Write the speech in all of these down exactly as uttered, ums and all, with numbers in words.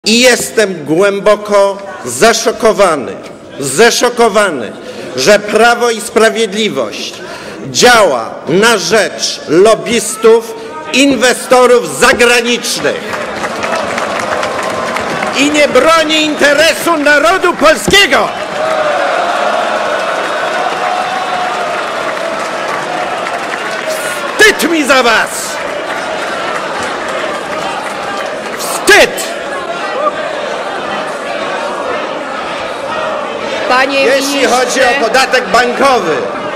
I jestem głęboko zaszokowany, zeszokowany, że Prawo i Sprawiedliwość działa na rzecz lobbystów, inwestorów zagranicznych i nie broni interesu narodu polskiego. Wstyd mi za was! Wstyd! Panie Jeśli ministrze, chodzi o podatek bankowy,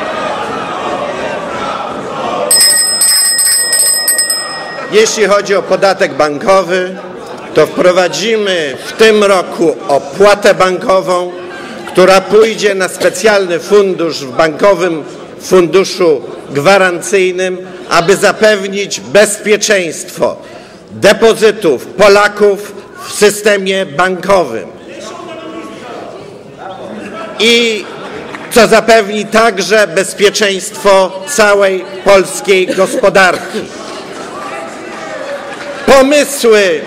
jeśli chodzi o podatek bankowy, to wprowadzimy w tym roku opłatę bankową, która pójdzie na specjalny fundusz w Bankowym Funduszu Gwarancyjnym, aby zapewnić bezpieczeństwo depozytów Polaków w systemie bankowym. I co zapewni także bezpieczeństwo całej polskiej gospodarki. Pomysły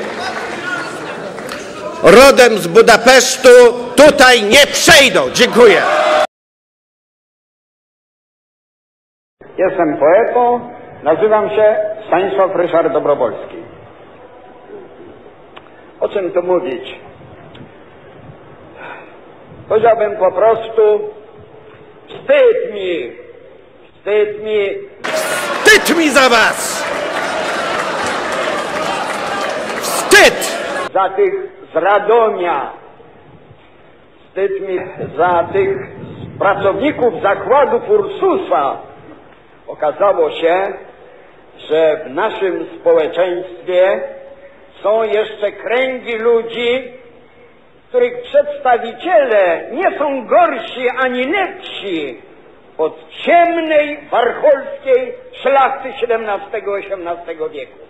rodem z Budapesztu tutaj nie przejdą. Dziękuję. Jestem poetą, nazywam się Stanisław Ryszard Dobrowolski. O czym tu mówić? Powiedziałbym po prostu wstyd mi, wstyd mi. Wstyd mi za was! Wstyd! Za tych z Radomia, wstyd mi za tych pracowników zakładu Ursusa. Okazało się, że w naszym społeczeństwie są jeszcze kręgi ludzi, których przedstawiciele nie są gorsi ani lepsi od ciemnej, warcholskiej szlachty siedemnastego osiemnastego wieku.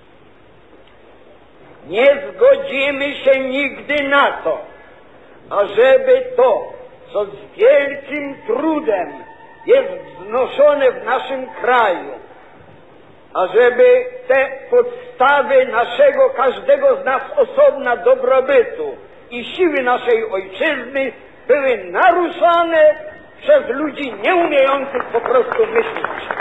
Nie zgodzimy się nigdy na to, ażeby to, co z wielkim trudem jest wznoszone w naszym kraju, ażeby te podstawy naszego, każdego z nas osobna dobrobytu i siły naszej ojczyzny były naruszane przez ludzi nieumiejących po prostu myśleć.